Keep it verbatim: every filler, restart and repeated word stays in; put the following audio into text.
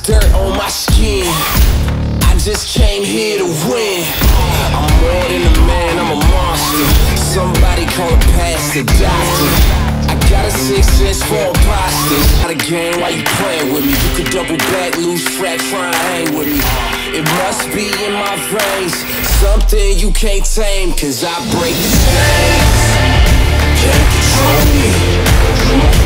dirt on my skin. I just came here to win. I'm more than a man, I'm a monster. Somebody call a past the doctor. I got a sixth sense for imposters. Not a game, why you playing with me? You could double back, lose track, try and hang with me. It must be in my veins, something you can't tame, cause I break the chains. Can't control me.